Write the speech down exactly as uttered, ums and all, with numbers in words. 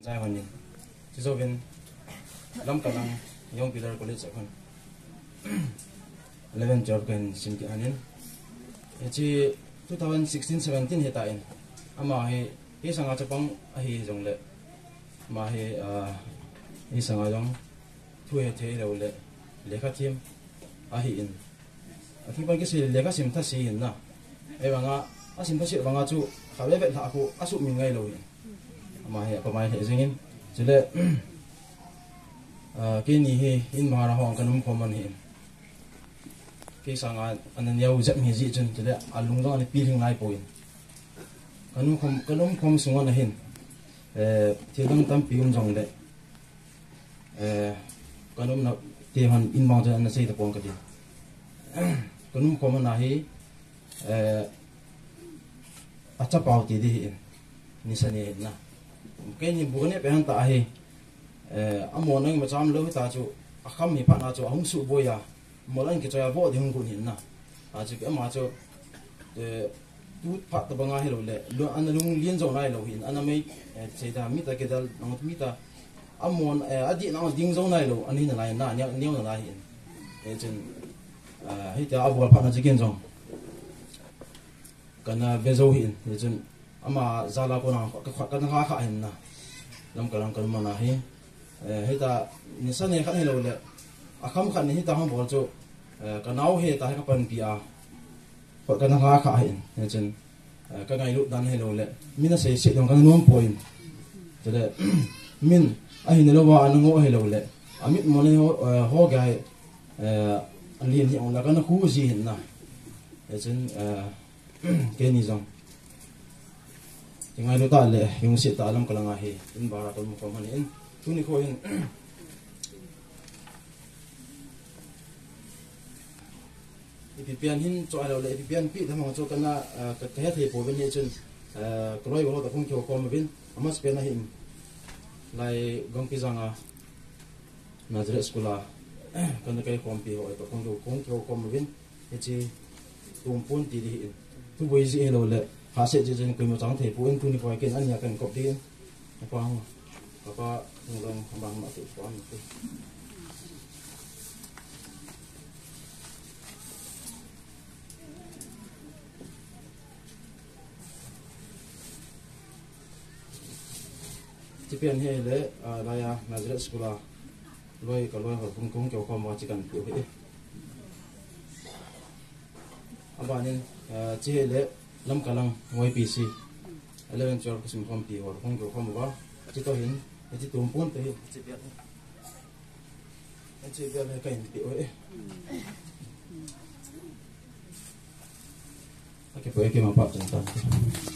Jai Honin. Tizovin Lam Kalang Young Pillar College akon. eleven twelve kan simki hanin. Echi twenty sixteen seventeen hetain. Ama he he sanga chapang ahi jongle. Ma he a he sanga jong thu he the lo le lekha thim ahi in. Athi ban ki si lekha sim tha si in na. E banga asim tha si banga chu khawe ve tha ko asu min ngai lo in. Ama he pa mai he jingin chule a ke ni he in mara hong kanum khoman he. Ke sanga anan yau zat mi ji chun chule alung dang ni pi hing ngai poin. Kanum khom kanum khom sunga na hin. Eh thidang tam pi um jong le. Eh kanum na te han in mang jan na sei ta pong ka di. Kanum khom na hi eh acha pau ti di ni sani na. Ke ni bu ne pe han ta hi eh amo nang ma cham lo ta chu akham mi pa na chu hung su boya molan ki cha bo di hung kun hin na. A chu ke ma chu eh tu pat ta banga hi lo le lo an lung lien zo nai lo hin an mai che da mi ta ke dal nang mi ta amon adi nang ding zo nai lo an hin na na nya neu na hin e chen a hi ta abol pa na ji gen zo kana bezo hin e chen ama zala ko na ka ka na kha hin na lam ka lam ka ma na hi e hi ta ni sa ne kha ni lo le akham khan ni ta hang bol cho ka nau he ta ka pan pi a Pak kana nga ka hin chen ka ngai lu dan hello le min na sei sei dong kan nom point tele min a hin lo wa an ngo hello le amit mo ne ho ga eh an lien hi on la kana khu ji hin na chen ke ni jong ngai lu ta le yung si ta lam kala nga he in bara ko mo ko man in tu ni ko hin Ipian hin cho alo le ipian pi thamang cho kana ka the the po ben ye chun kroi wo ta khong kyo ko ma bin amas pe na him lai gong pi zanga nazare skula kana kai kom pi ho ta khong kyo khong kyo ko ma bin e chi tum pun ti di tu boi ji elo le ha se je jen ko mo chang the po en tu ni ko ken an ya kan kop din pa hong pa pa ngong bang ma tu ko an tu Tipian he le raya Nazareth Skula loi ka loi ho kung kung kyo ko ma chi kan pu he abanin chi le lam kalang Y P C eleven twelve sim kom pi ho kung kyo ko ma chi to hin chi tum pun te chi pian chi pian he kain pi oi ake po eke ma pa tan